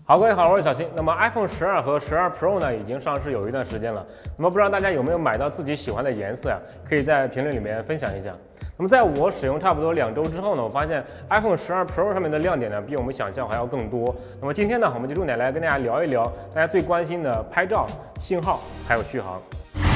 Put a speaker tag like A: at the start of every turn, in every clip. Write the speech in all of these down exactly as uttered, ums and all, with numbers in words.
A: 好，各位好，我是小新。那么 iPhone 十二和十二 Pro 呢，已经上市有一段时间了。那么不知道大家有没有买到自己喜欢的颜色呀？可以在评论里面分享一下。那么在我使用差不多两周之后呢，我发现 iPhone 十二 Pro 上面的亮点呢，比我们想象还要更多。那么今天呢，我们就重点来跟大家聊一聊大家最关心的拍照、信号还有续航。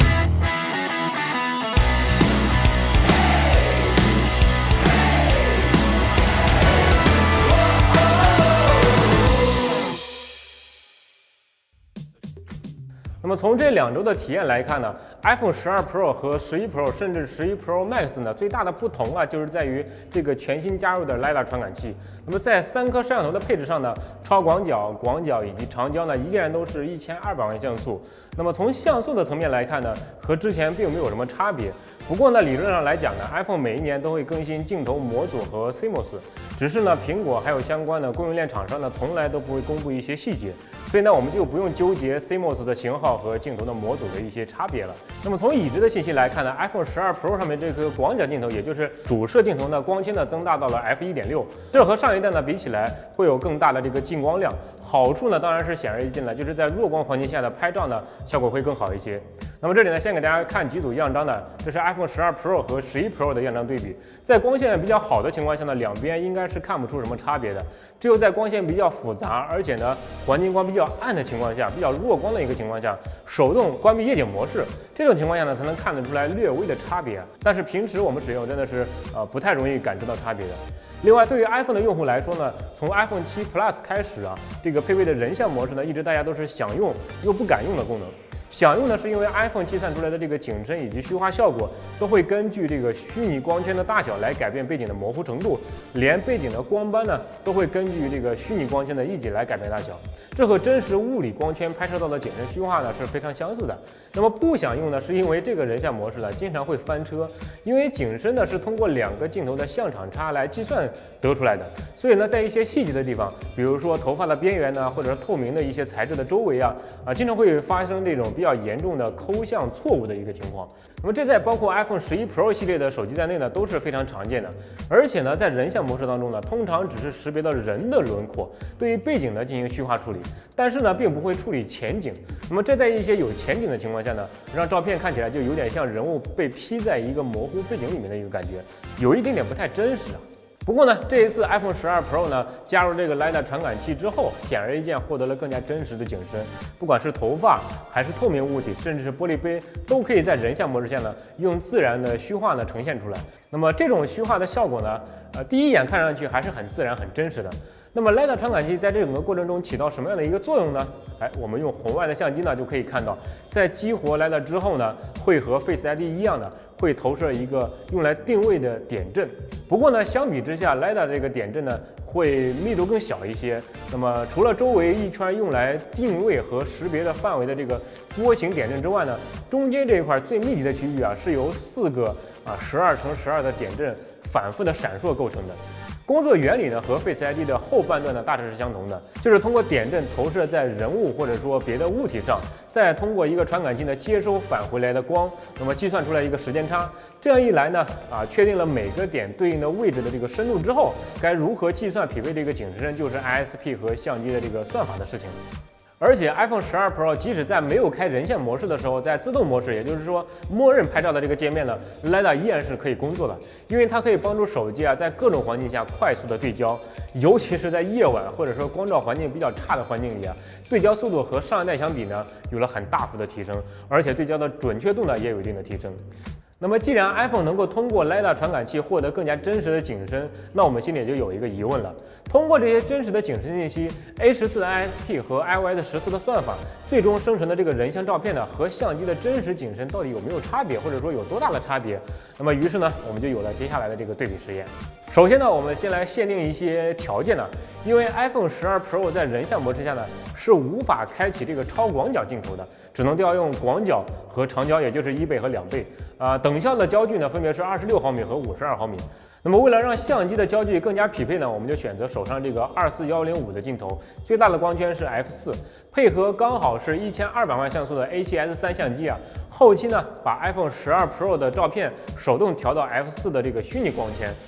A: 那么从这两周的体验来看呢 ，iPhone 十二 Pro 和十一 Pro 甚至十一 Pro Max 呢，最大的不同啊，就是在于这个全新加入的 LiDAR 传感器。那么在三颗摄像头的配置上呢，超广角、广角以及长焦呢，依然都是一千二百万像素。那么从像素的层面来看呢，和之前并没有什么差别。不过呢，理论上来讲呢 ，iPhone 每一年都会更新镜头模组和 C M O S， 只是呢，苹果还有相关的供应链厂商呢，从来都不会公布一些细节，所以呢，我们就不用纠结 C M O S 的型号和镜头的模组的一些差别了。那么从已知的信息来看呢 ，iPhone 十二 Pro 上面这颗广角镜头，也就是主摄镜头呢，光纤呢增大到了 F 一点六， 这和上一代呢比起来会有更大的这个进光量。好处呢当然是显而易见的，就是在弱光环境下的拍照呢效果会更好一些。那么这里呢先给大家看几组样张呢，这是 iPhone 十二 Pro 和十一 Pro 的样张对比。在光线比较好的情况下呢，两边应该是看不出什么差别的。只有在光线比较复杂，而且呢环境光比较暗的情况下，比较弱光的一个情况下，手动关闭夜景模式，这种情况下呢才能看得出来略微的差别。但是平时我们使用真的是呃不太容易感知到差别的。另外，对于 iPhone 的用户来说呢，从 iPhone 七 Plus 开始啊，这个配备的人像模式呢，一直大家都是想用又不敢用的功能。 想用呢，是因为 iPhone 计算出来的这个景深以及虚化效果都会根据这个虚拟光圈的大小来改变背景的模糊程度，连背景的光斑呢都会根据这个虚拟光圈的一级来改变大小，这和真实物理光圈拍摄到的景深虚化呢是非常相似的。那么不想用呢，是因为这个人像模式呢经常会翻车，因为景深呢是通过两个镜头的相场差来计算得出来的，所以呢在一些细节的地方，比如说头发的边缘呢，或者是透明的一些材质的周围啊啊，经常会发生这种 比较严重的抠像错误的一个情况，那么这在包括 iPhone 十一 Pro 系列的手机在内呢都是非常常见的。而且呢，在人像模式当中呢，通常只是识别到人的轮廓，对于背景呢进行虚化处理，但是呢并不会处理前景。那么这在一些有前景的情况下呢，让照片看起来就有点像人物被披在一个模糊背景里面的一个感觉，有一点点不太真实啊。 不过呢，这一次 iPhone 十二 Pro 呢加入这个 LiDAR 传感器之后，显而易见获得了更加真实的景深，不管是头发还是透明物体，甚至是玻璃杯，都可以在人像模式下呢用自然的虚化呢呈现出来。那么这种虚化的效果呢，呃，第一眼看上去还是很自然、很真实的。 那么 LiDAR 传感器在这整个过程中起到什么样的一个作用呢？哎，我们用红外的相机呢就可以看到，在激活 LiDAR 之后呢，会和 Face I D 一样的，会投射一个用来定位的点阵。不过呢，相比之下 ，LiDAR 这个点阵呢会密度更小一些。那么除了周围一圈用来定位和识别的范围的这个波形点阵之外呢，中间这一块最密集的区域啊，是由四个啊十二乘十二的点阵反复的闪烁构成的。 工作原理呢和 Face I D 的后半段呢大致是相同的，就是通过点阵投射在人物或者说别的物体上，再通过一个传感器呢接收返回来的光，那么计算出来一个时间差。这样一来呢，啊，确定了每个点对应的位置的这个深度之后，该如何计算匹配这个景深，就是 I S P 和相机的这个算法的事情。 而且 iPhone 十二 Pro 即使在没有开人像模式的时候，在自动模式，也就是说默认拍照的这个界面呢 ，LiDAR 依然是可以工作的，因为它可以帮助手机啊在各种环境下快速的对焦，尤其是在夜晚或者说光照环境比较差的环境里啊，对焦速度和上一代相比呢有了很大幅的提升，而且对焦的准确度呢也有一定的提升。 那么，既然 iPhone 能够通过 LiDAR 传感器获得更加真实的景深，那我们心里就有一个疑问了：通过这些真实的景深信息 ，A 十四 的 I S P 和 I O S 十四的算法，最终生成的这个人像照片呢，和相机的真实景深到底有没有差别，或者说有多大的差别？那么，于是呢，我们就有了接下来的这个对比实验。首先呢，我们先来限定一些条件呢，因为 iPhone 十二 Pro 在人像模式下呢是无法开启这个超广角镜头的，只能调用广角和长焦，也就是一倍和两倍。 啊、呃，等效的焦距呢，分别是二十六毫米和五十二毫米。那么为了让相机的焦距更加匹配呢，我们就选择手上这个二四一零五的镜头，最大的光圈是 F 四，配合刚好是一千二百万像素的 A 七 S 三相机啊。后期呢，把 iPhone 十二 Pro 的照片手动调到 F 四的这个虚拟光圈，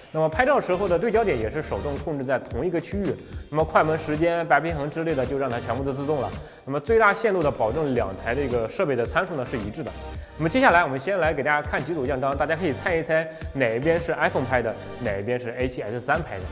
A: 那么拍照时候的对焦点也是手动控制在同一个区域，那么快门时间、白平衡之类的就让它全部都自动了。那么最大限度的保证两台这个设备的参数呢是一致的。那么接下来我们先来给大家看几组样张，大家可以猜一猜哪一边是 iPhone 拍的，哪一边是 A 七 S 三拍的。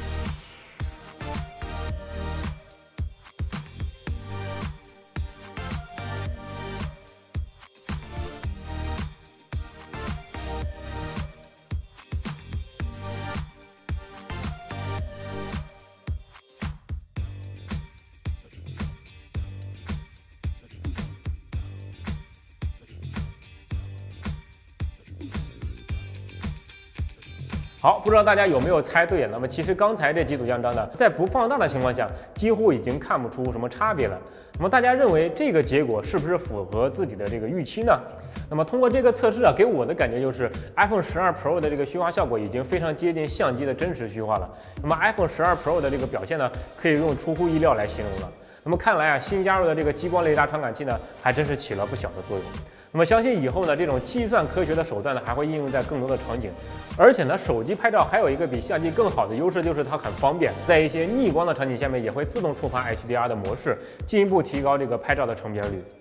A: 好，不知道大家有没有猜对？那么其实刚才这几组样张呢，在不放大的情况下，几乎已经看不出什么差别了。那么大家认为这个结果是不是符合自己的这个预期呢？那么通过这个测试啊，给我的感觉就是 iPhone 十二 Pro 的这个虚化效果已经非常接近相机的真实虚化了。那么 iPhone 十二 Pro 的这个表现呢，可以用出乎意料来形容了。那么看来啊，新加入的这个激光雷达传感器呢，还真是起了不小的作用。那么相信以后呢，这种计算科学的手段呢，还会应用在更多的场景。而且呢，手机拍照还有一个比相机更好的优势，就是它很方便，在一些逆光的场景下面也会自动触发 H D R 的模式，进一步提高这个拍照的成片率。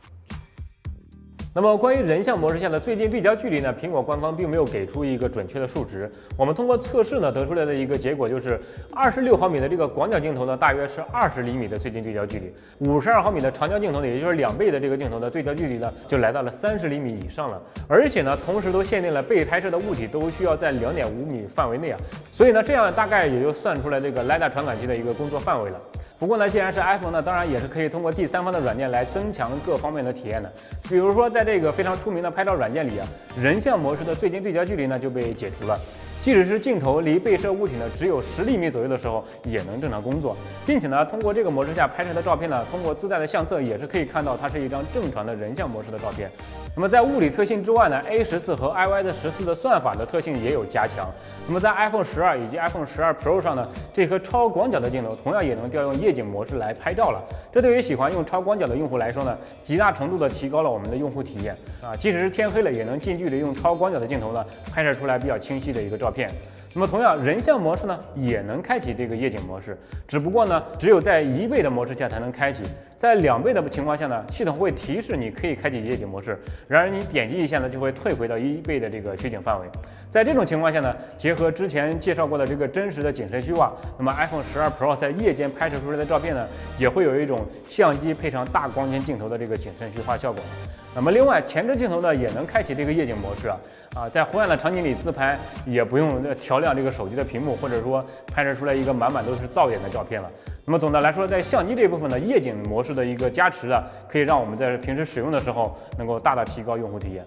A: 那么关于人像模式下的最近对焦距离呢，苹果官方并没有给出一个准确的数值。我们通过测试呢得出来的一个结果就是，二十六毫米的这个广角镜头呢，大约是二十厘米的最近对焦距离；五十二毫米的长焦镜头呢，也就是两倍的这个镜头的对焦距离呢，就来到了三十厘米以上了。而且呢，同时都限定了被拍摄的物体都需要在两点五米范围内啊，所以呢，这样大概也就算出来这个 L I D A R 传感器的一个工作范围了。不过呢，既然是 iPhone 呢，当然也是可以通过第三方的软件来增强各方面的体验的。比如说，在这个非常出名的拍照软件里啊，人像模式的最近对焦距离呢就被解除了。即使是镜头离被摄物体呢只有十厘米左右的时候，也能正常工作，并且呢，通过这个模式下拍摄的照片呢，通过自带的相册也是可以看到它是一张正常的人像模式的照片。那么在物理特性之外呢 ，A 十四和 i O S 十四的算法的特性也有加强。那么在 iPhone 十二以及 iPhone 十二 Pro 上呢，这颗超广角的镜头同样也能调用夜景模式来拍照了。这对于喜欢用超广角的用户来说呢，极大程度的提高了我们的用户体验啊，即使是天黑了，也能近距离用超广角的镜头呢拍摄出来比较清晰的一个照片。那么同样，人像模式呢也能开启这个夜景模式，只不过呢，只有在一倍的模式下才能开启，在两倍的情况下呢，系统会提示你可以开启夜景模式，然而你点击一下呢，就会退回到一倍的这个取景范围。在这种情况下呢，结合之前介绍过的这个真实的景深虚化，那么 iPhone 十二 Pro 在夜间拍摄出来的照片呢，也会有一种相机配上大光圈镜头的这个景深虚化效果。那么另外，前置镜头呢也能开启这个夜景模式啊，啊，在昏暗的场景里自拍也不用调亮这个手机的屏幕，或者说拍摄出来一个满满都是噪点的照片了。那么总的来说，在相机这部分呢，夜景模式的一个加持啊，可以让我们在平时使用的时候能够大大提高用户体验。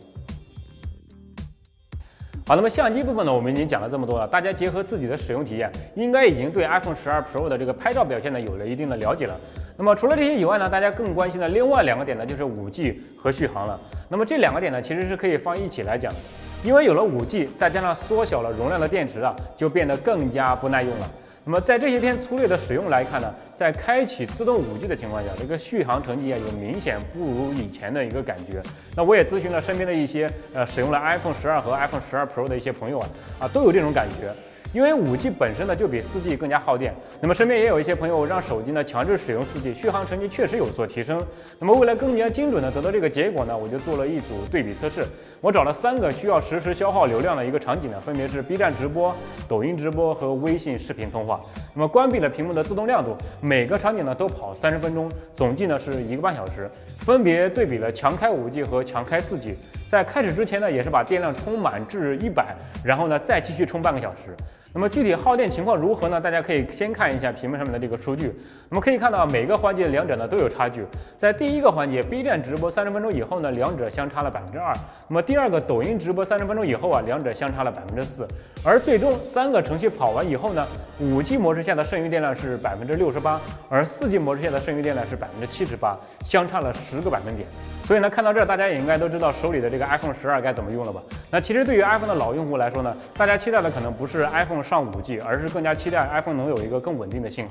A: 好，那么相机部分呢，我们已经讲了这么多了，大家结合自己的使用体验，应该已经对 iPhone 十二 Pro 的这个拍照表现呢有了一定的了解了。那么除了这些以外呢，大家更关心的另外两个点呢，就是 五 G 和续航了。那么这两个点呢，其实是可以放一起来讲的，因为有了 五 G， 再加上缩小了容量的电池啊，就变得更加不耐用了。那么在这些天粗略的使用来看呢，在开启自动 五 G 的情况下，这个续航成绩啊有明显不如以前的一个感觉。那我也咨询了身边的一些呃使用了 iPhone 十二和 iPhone 十二 Pro 的一些朋友啊，啊都有这种感觉。因为 五 G 本身呢就比 四 G 更加耗电，那么身边也有一些朋友让手机呢强制使用 四 G， 续航成绩确实有所提升。那么为了更加精准的得到这个结果呢，我就做了一组对比测试。我找了三个需要实时消耗流量的一个场景呢，分别是 B 站直播、抖音直播和微信视频通话。那么关闭了屏幕的自动亮度，每个场景呢都跑三十分钟，总计呢是一个半小时，分别对比了强开 五 G 和强开 四 G。在开始之前呢，也是把电量充满至一百，然后呢再继续充半个小时。那么具体耗电情况如何呢？大家可以先看一下屏幕上面的这个数据。那么可以看到每个环节两者呢都有差距。在第一个环节 B 站直播三十分钟以后呢，两者相差了百分之二。那么第二个抖音直播三十分钟以后啊，两者相差了百分之四。而最终三个程序跑完以后呢， 五 G 模式下的剩余电量是百分之六十八，而 四 G 模式下的剩余电量是百分之七十八，相差了十个百分点。所以呢，看到这儿大家也应该都知道手里的这个 iPhone 十二该怎么用了吧？那其实对于 iPhone 的老用户来说呢，大家期待的可能不是 iPhone 上 五 G， 而是更加期待 iPhone 能有一个更稳定的信号。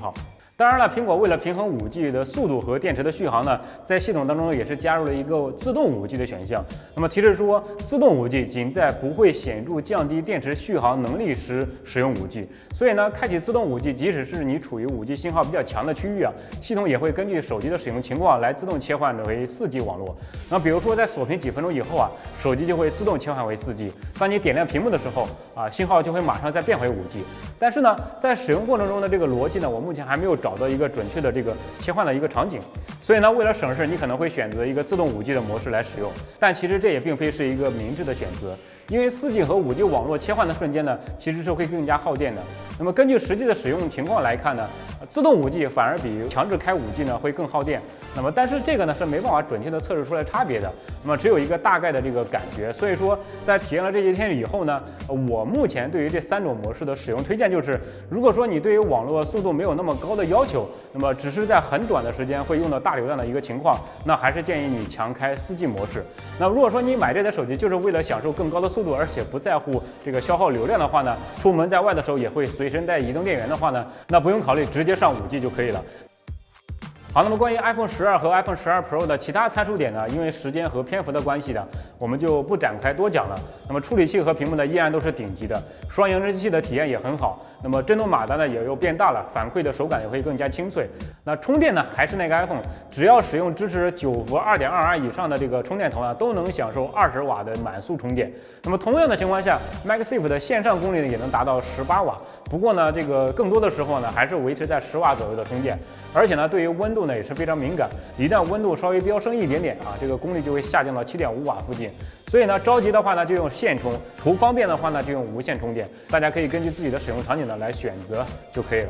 A: 当然了，苹果为了平衡 五 G 的速度和电池的续航呢，在系统当中也是加入了一个自动 五 G 的选项。那么提示说，自动 五 G 仅在不会显著降低电池续航能力时使用 五 G。所以呢，开启自动 五 G， 即使是你处于 五 G 信号比较强的区域啊，系统也会根据手机的使用情况来自动切换为 四 G 网络。那比如说在锁屏几分钟以后啊，手机就会自动切换为 四 G。当你点亮屏幕的时候啊，信号就会马上再变回 五 G。但是呢，在使用过程中的这个逻辑呢，我目前还没有找到一个准确的这个切换的一个场景，所以呢，为了省事，你可能会选择一个自动 五 G 的模式来使用，但其实这也并非是一个明智的选择，因为 四 G 和 五 G 网络切换的瞬间呢，其实是会更加耗电的。那么根据实际的使用情况来看呢，自动 五 G 反而比强制开 五 G 呢会更耗电。那么但是这个呢是没办法准确的测试出来差别的，那么只有一个大概的这个感觉。所以说在体验了这些天以后呢，我目前对于这三种模式的使用推荐就是，如果说你对于网络速度没有那么高的要求，那么只是在很短的时间会用到大流量的一个情况，那还是建议你强开 四 G 模式。那如果说你买这台手机就是为了享受更高的速度，而且不在乎这个消耗流量的话呢，出门在外的时候也会随身带移动电源的话呢，那不用考虑，直接上 五 G 就可以了。好，那么关于 iPhone 十二和 iPhone 十二 Pro 的其他参数点呢，因为时间和篇幅的关系呢，我们就不展开多讲了。那么处理器和屏幕呢，依然都是顶级的，双扬声器的体验也很好。那么震动马达呢，也又变大了，反馈的手感也会更加清脆。那充电呢，还是那个 iPhone， 只要使用支持九伏 二点二安 以上的这个充电头呢，都能享受二十瓦的满速充电。那么同样的情况下 ，MagSafe 的线上功率呢，也能达到十八瓦。不过呢，这个更多的时候呢，还是维持在十瓦左右的充电。而且呢，对于温度呢也是非常敏感，一旦温度稍微飙升一点点啊，这个功率就会下降到 七点五瓦附近。所以呢，着急的话呢就用线充，图方便的话呢就用无线充电。大家可以根据自己的使用场景呢来选择就可以了。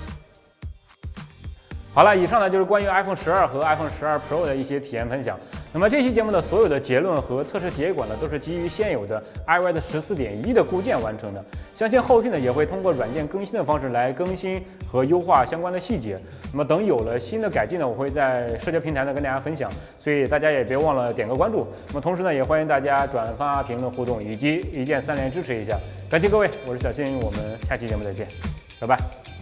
A: 好了，以上呢就是关于 iPhone 十二和 iPhone 十二 Pro 的一些体验分享。那么这期节目的所有的结论和测试结果呢，都是基于现有的 iOS 十四点一的固件完成的。相信后续呢也会通过软件更新的方式来更新和优化相关的细节。那么等有了新的改进呢，我会在社交平台呢跟大家分享，所以大家也别忘了点个关注。那么同时呢，也欢迎大家转发、评论、互动以及一键三连支持一下。感谢各位，我是小新，我们下期节目再见，拜拜。